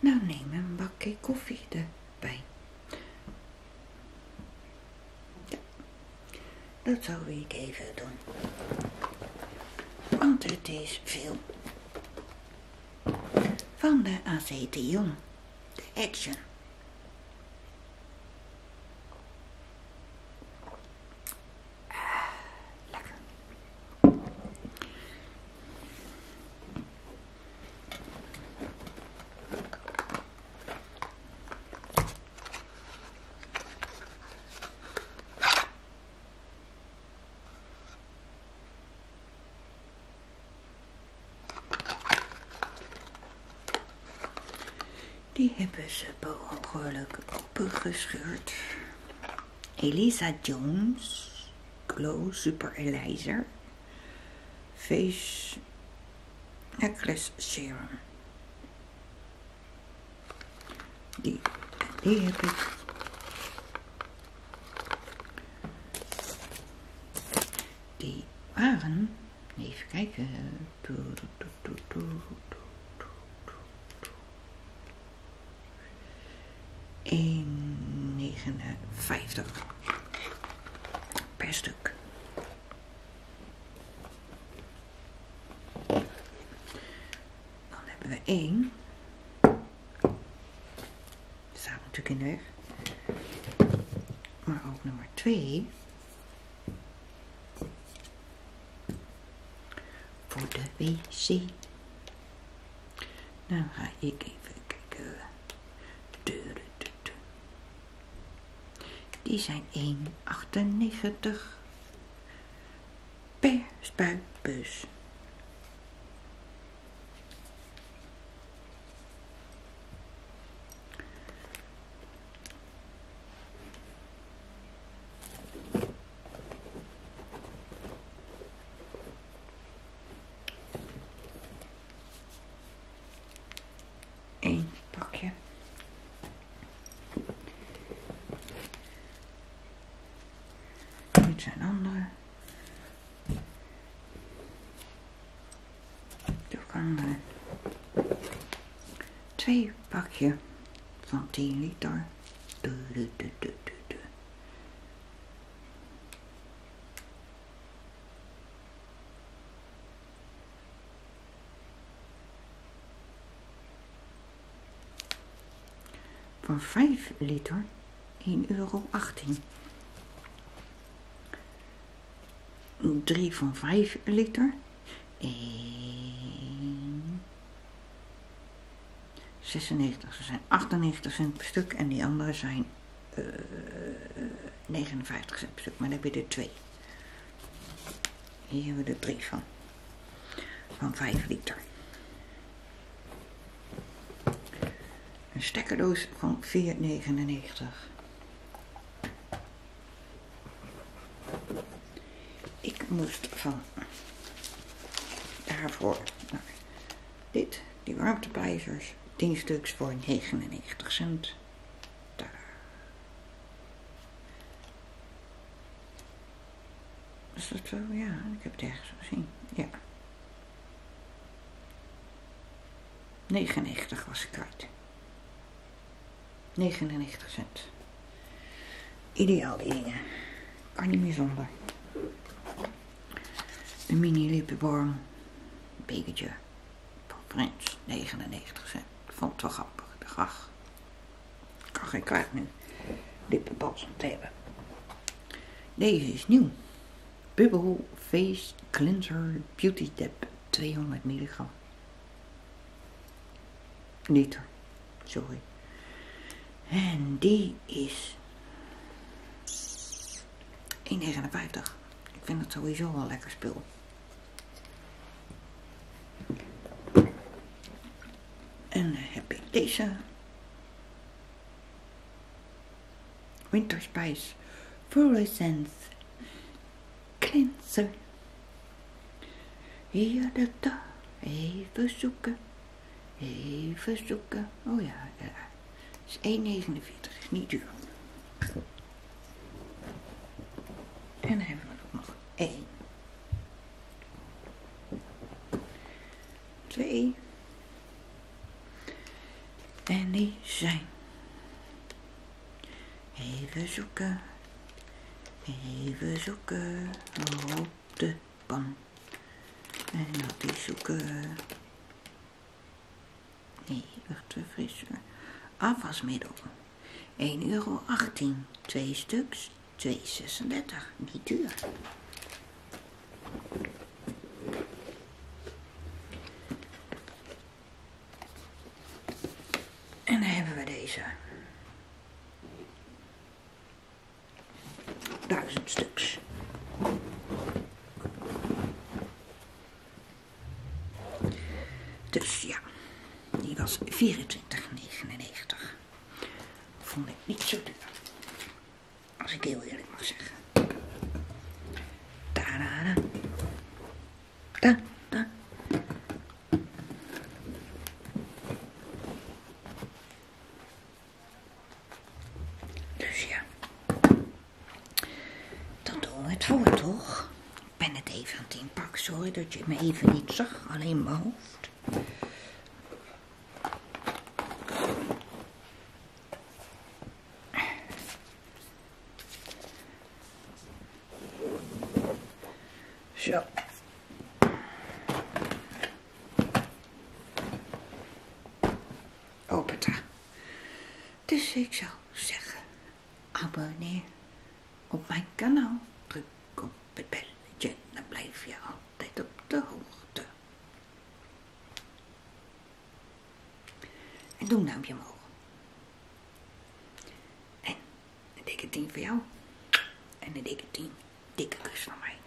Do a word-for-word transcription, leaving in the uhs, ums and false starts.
Nou, neem een bakje koffie erbij. Ja, dat zou ik even doen. Want het is veel van de acetion, de Action. Die hebben ze behoorlijk opengescheurd. Elisa Jones, Glow Super Elixir, Face Necklace Serum. Die, die heb ik. Die waren, even kijken. één negenenvijftig per stuk. Dan hebben we één. Staat natuurlijk in de weg. Maar ook nummer twee. Voor de wc. Dan ga ik even kijken. Die zijn één achtennegentig per spuitbus. Eén pakje. Dit zijn andere. Doe ik andere. Twee pakje van tien liter. Du, du, du, du, du, du. Voor vijf liter één euro achttien. Drie van vijf liter. één zesennegentig. Ze zijn achtennegentig cent per stuk. En die andere zijn uh, negenenvijftig cent per stuk. Maar dan heb je er twee. Hier hebben we er drie van. Van vijf liter. Een stekkerdoos van vier negenennegentig. Ik moest van daarvoor nou, dit, die warmtepleisters, tien stuks voor negenennegentig cent. Daar. Is dat zo? Ja, ik heb het ergens gezien. Ja. negenennegentig was ik kwijt. negenennegentig cent. Ideaal die dingen. Kan niet meer zonder. Een mini lippenbalm. Bekertje. Van Frans. negenennegentig cent. Ik vond het wel grappig. Ik dacht, ach. Ik kan geen kwaad nu. Lippenbalsem te hebben. Deze is nieuw. Bubble Face Cleanser Beauty Dip. tweehonderd milligram. Liter. Sorry. En die is één negenenvijftig. Ik vind het sowieso wel lekker spul. En dan heb ik deze Winter Spice Full Essence Cleanser. Hier de ta. Even zoeken. Even zoeken. Oh ja, ja. Het is één negenenveertig. Is niet duur. En dan hebben we er nog één. Twee. En die zijn. Even zoeken. Even zoeken op de pan. En dat die zoeken. Eeuwig frisser. Afwasmiddel. één euro achttien. Twee stuks. twee zesendertig. Niet duur. En dan hebben we deze. Duizend stuks. Dus ja, die was vierentwintig negenennegentig. Vond ik niet zo duur. Als ik heel eerlijk mag zeggen. Tadaa. Da, da. Dus ja. Dan doen we het voor, toch? Ik ben het even aan het inpakken, sorry dat je me even niet zag. Alleen mijn hoofd. Zo. Opeta. Dus ik zou zeggen, abonneer op mijn kanaal. Druk op het belletje, dan blijf je altijd op de hoogte. En doe een duimpje omhoog. En een dikke tien voor jou. En een dikke tien, dikke kus van mij.